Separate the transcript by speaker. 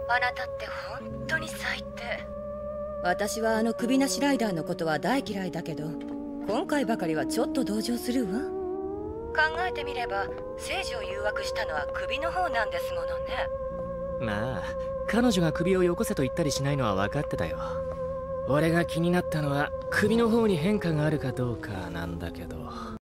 Speaker 1: あなたって本当に最低。私はあの首なしライダーのことは大嫌いだけど、今回ばかりはちょっと同情するわ。考えてみれば聖司を誘惑したのは首の方なんですものね。
Speaker 2: まあ彼女が首をよこせと言ったりしないのは分かってたよ。俺が気になったのは首の方に変化があるかどうかなんだけど。